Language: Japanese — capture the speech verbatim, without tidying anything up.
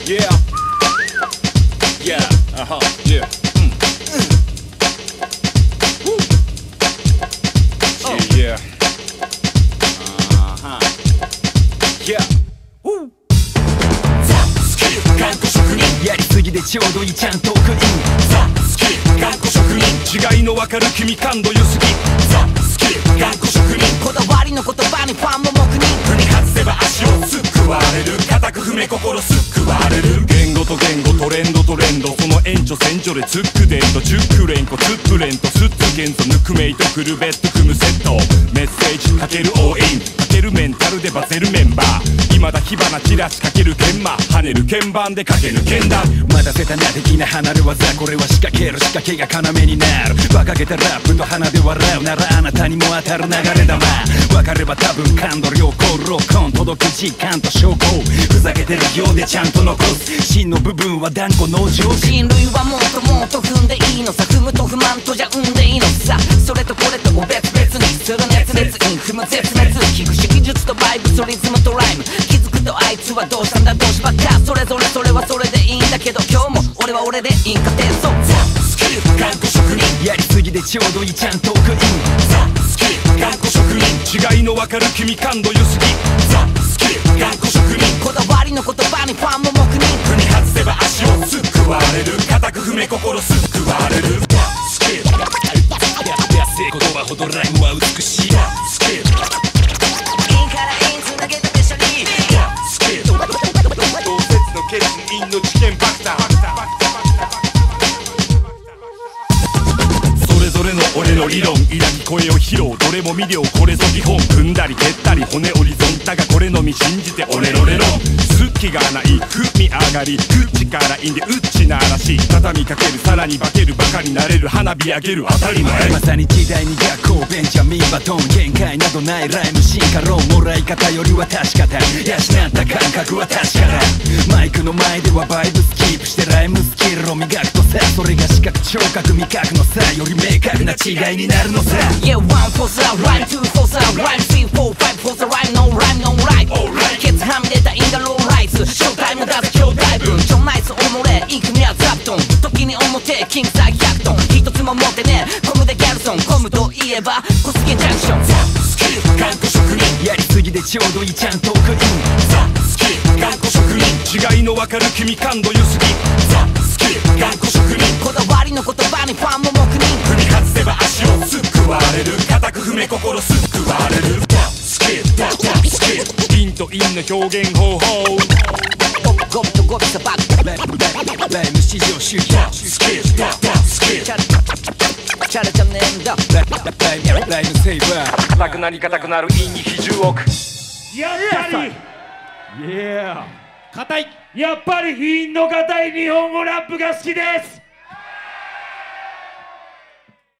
Yeah. Yeah. Uh-huh. Yeah. Mm. Woo. Oh. Yeah. Uh-huh. Yeah. Woo. ザ・スキル頑固職人やりすぎでちょうどいいちゃんとクイーンザ・スキル頑固職人違いのわかる君感度良すぎザ・スキル頑固職人こだわりの言葉にファンも黙認踏み外せば足をすくわれる固く踏め心すくわれる言語と言語トレンドトレンドその延長線上でツックデンとチュックレンコツップレンとスッツケンとヌクメイとクルベット組むセットメッセージかける応援かけるメンタルでバゼるメンバー未だ火花チラシかける剣馬跳ねる鍵盤でかける剣弾待たせたな的な離れ技これは仕掛ける仕掛けが要になる馬鹿げたラップと鼻で笑うならあなたにも当たる流れ玉分かれば多分感度良好ロッコン届く時間と証拠ふざけてるようでちゃんと残す芯の部分は断固農場人類はもっともっと踏んでいいのさ踏むと不満とじゃ生んでいいのさそれとこれとを別々にする熱烈イン踏む絶滅聞くし技術とバイブスリズムとライム気づくとあいつはどうしたんだどうしばっかそれぞれそれはそれでいいんだけど今日も俺は俺でいいんか転送ザ・スキル頑固職人やりすぎでちょうどいいちゃんとクイーンザ・スキル頑固職人違いのわかる君感度良すぎザ・スキル頑固職人こだわりの言葉にファンも黙認踏み外せば足をすくわれる固く踏め心すくわれるザ・スキル安い言葉ほどライムは美しいザ・スキルインからインつなげたでしょにザ・スキル同説の欠因の知見爆弾それぞれの俺の理論抱き声を披露どれも魅了これぞ基本組んだり蹴ったり骨折り損だがこれのみ信じて俺のレロ隙がない踏み上がり口からいんでうっちな嵐畳みかけるさらに化けるバカになれる花火上げる当たり前まさに時代に学校ベンジャミンバトン限界などないライム進化論もらい方よりは確かだ養った感覚は確かだマイクの前ではバイブスキープしてライムスキルを磨くとさそれが視覚聴覚味覚の差より明確な違いになるのさ Yeah one for the rhyme two for the rhyme three four five for the rhyme no rhyme no rightケツはみ出たインダローライズショータイムだぜ兄弟分ちょナイスおもれインクミはザプトン時に表キングサイひゃくトン一つも持ってねコムでギャルソンコムといえばコスケジャンクションザ・スキル頑固職人やりすぎでちょうどいいちゃんとクイーンザ・スキル頑固職人違いのわかる君感度良すぎザ・スキル頑固職人こだわりの言葉にファンも黙認踏み外せば足をすくわれる固く踏め心すくわれるザ・スキルザ・スキルピンとインの表現方法ゴミとゴミとバックライム至上主義スキルザ・スキルチャラチャネンだライムセイバーなくなり固くなる陰に比重置くやっぱり硬いやっぱり品の硬い日本語ラップが好きです